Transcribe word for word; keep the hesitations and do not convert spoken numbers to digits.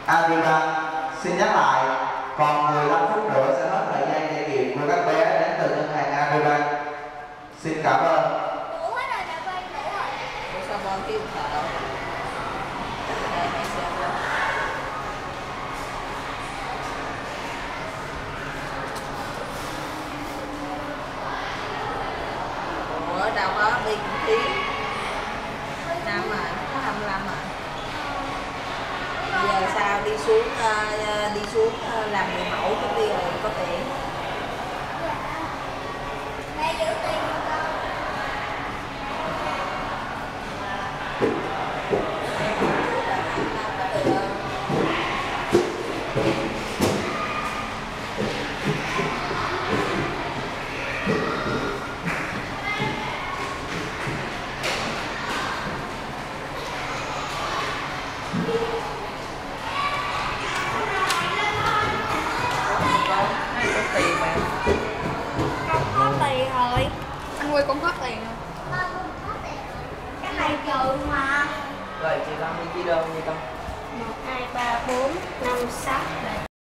Arriva. Xin nhắc lại, còn mười lăm phút nữa sẽ hết thời gian trải nghiệm của các bé đến từ ngân hàng Arriva. Xin cảm ơn. Đủ hết rồi, đã quay đủ rồi. Ủa sao con kêu thở đâu? Đây, mẹ xem luôn. Ủa đâu có đi cũng khí. Năm mà, có hai mươi lăm mà. Giờ sao đi xuống uh, đi xuống uh, làm người mẫu chút đi rồi có tiền. Mẹ giữ tiền cho con. Anh Quy cũng hết tiền rồi. Cái này trừ mà. Rồi chị Long đi chi đâu vậy con? một, hai, ba, bốn, năm, sáu, bảy,